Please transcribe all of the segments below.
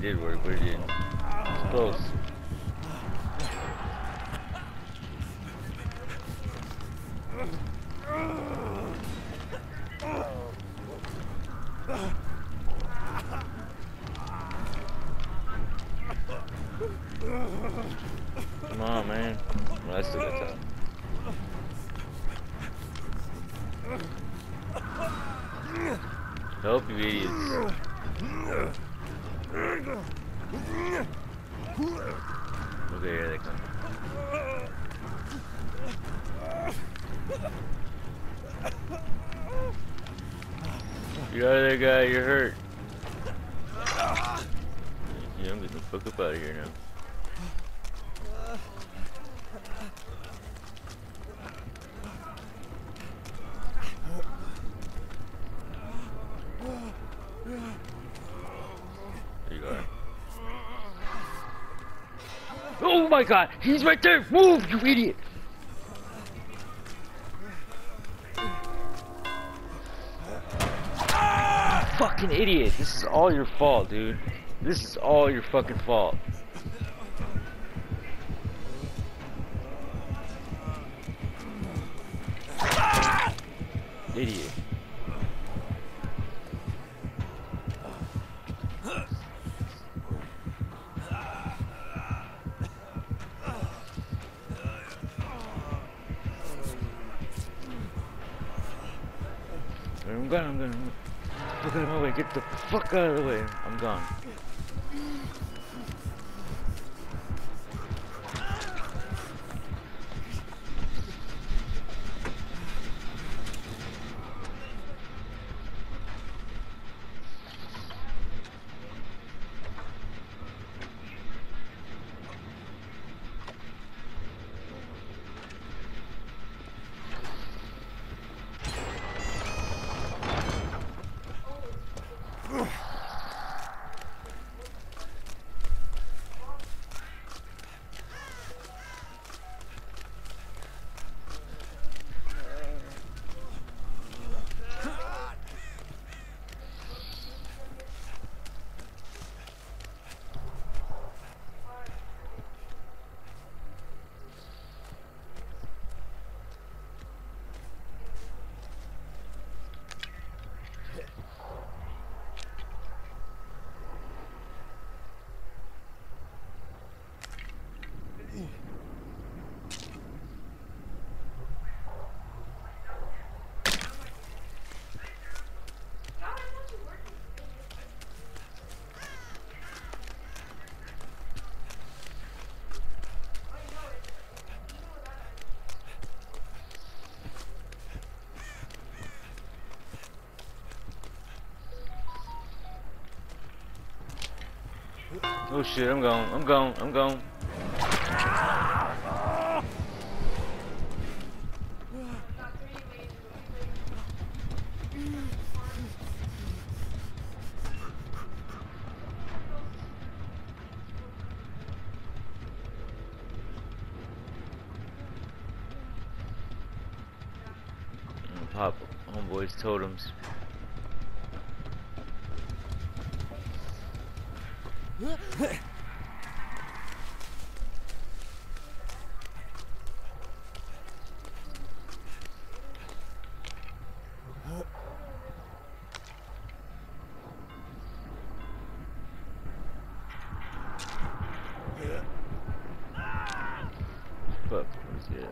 did work, but it didn't. It's close. Come on, man. Well, I still got time. Help, you idiots. Okay, here they come. You out of there, guy. You're hurt. Yeah, I'm getting the fuck up out of here now. There you are. Oh my god! He's right there! Move, you idiot! Fucking idiot! This is all your fault, dude. This is all your fucking fault. Idiot. I'm gone. Get the fuck out of my way. Get the fuck out of the way. I'm gone. Oh shit, I'm gone. Pop homeboy's totems. Fuck, where's it?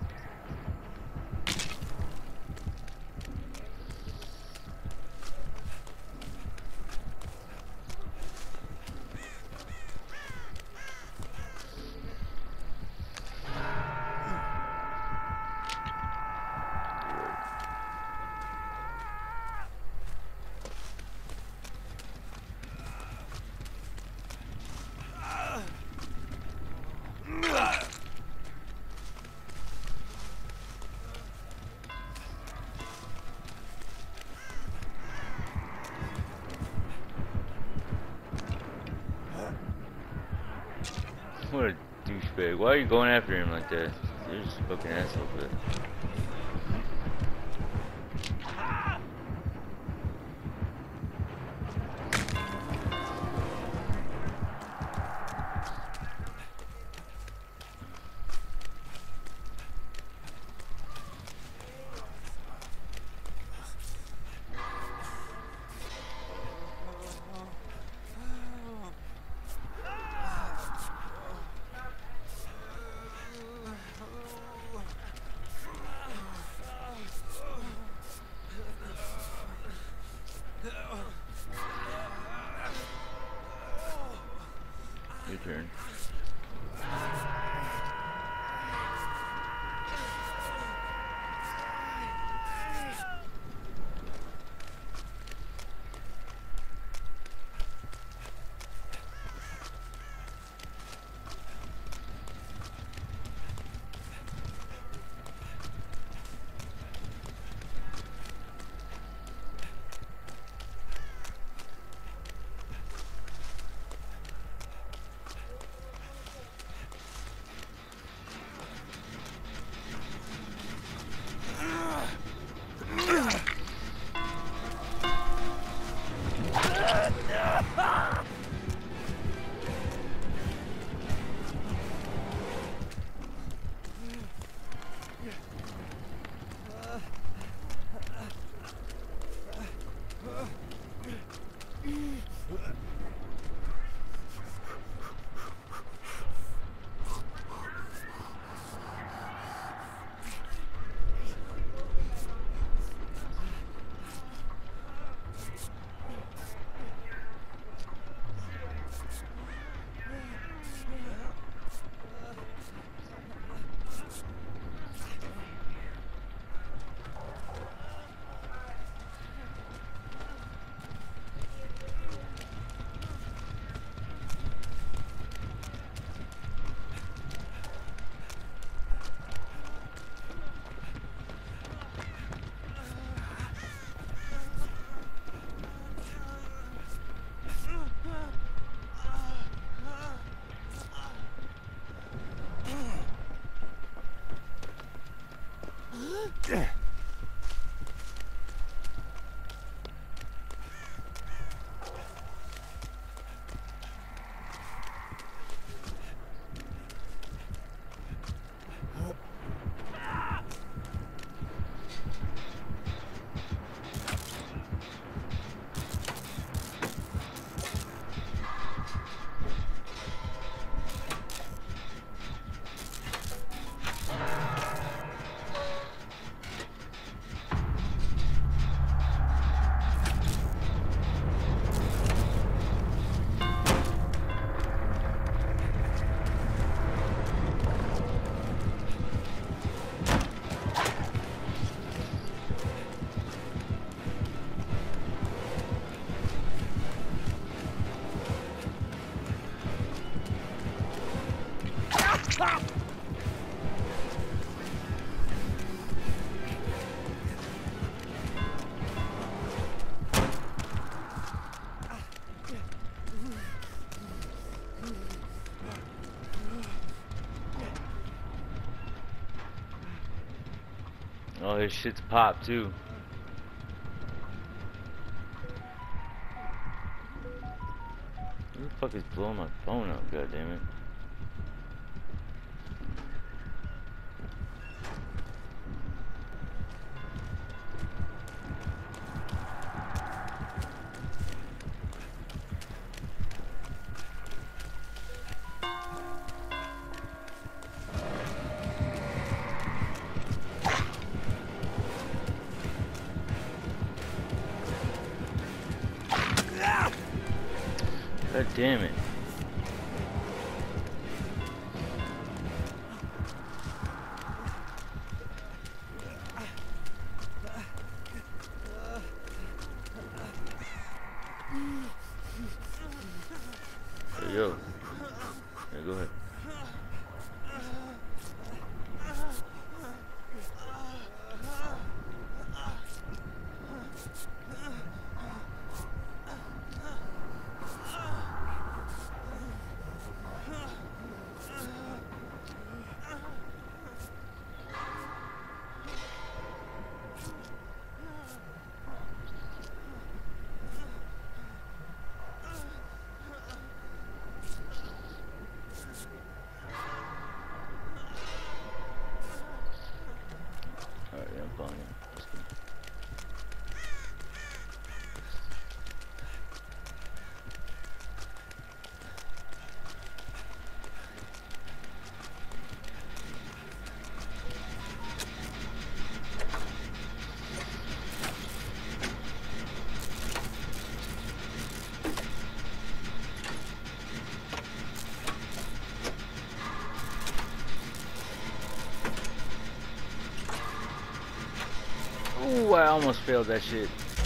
What a douchebag. Why are you going after him like that? You're just a fucking asshole, but... Oh, his shit's popped too. Who the fuck is blowing my phone up? God damn it. God damn it. Hey, yo. Yeah, go ahead. Alright, yeah, I'm following you. Let's go. Ooh, I almost failed that shit.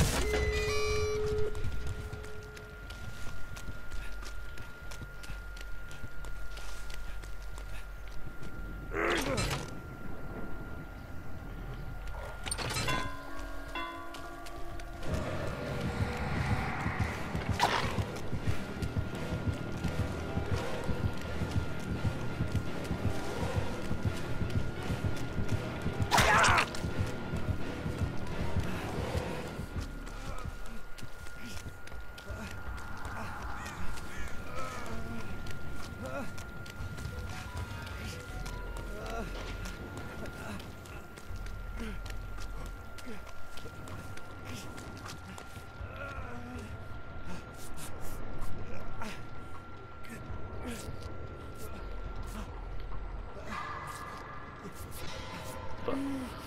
Fuck.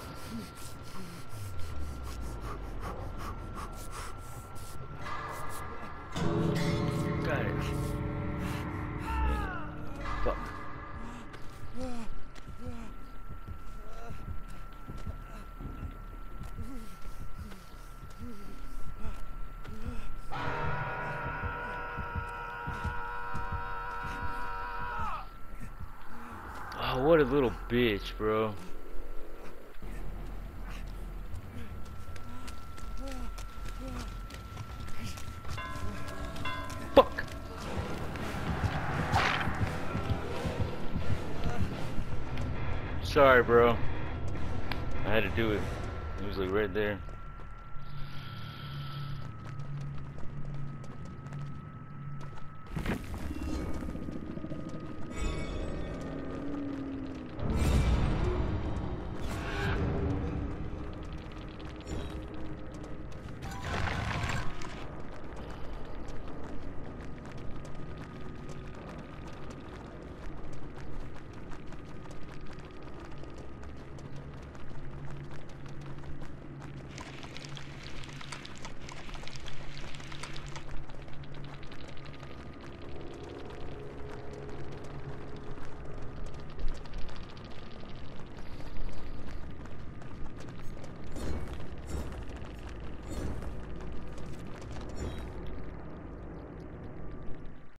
Got it. Fuck. Oh, what a little bitch, bro. Fuck. Sorry, bro. I had to do it. It was like right there.